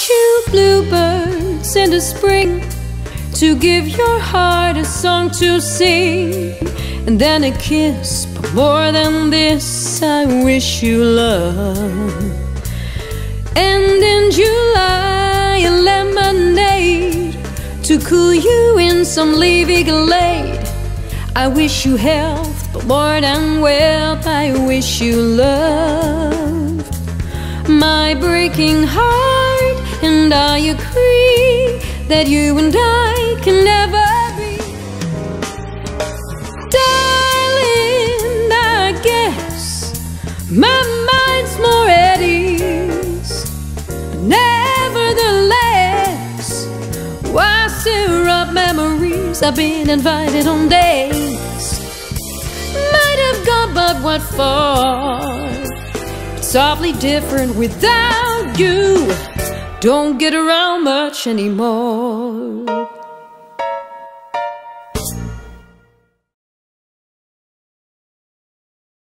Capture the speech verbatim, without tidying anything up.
wish you bluebirds in the spring, to give your heart a song to sing, and then a kiss. But more than this, I wish you love. And in July, a lemonade to cool you in some leafy glade. I wish you health, but more than wealth, I wish you love. My breaking heart and I agree that you and I can never be. Darling, I guess my mind's more at ease. Nevertheless, why stir up memories? I've been invited on days, might have gone, but what for? It's awfully different without you. Don't get around much anymore.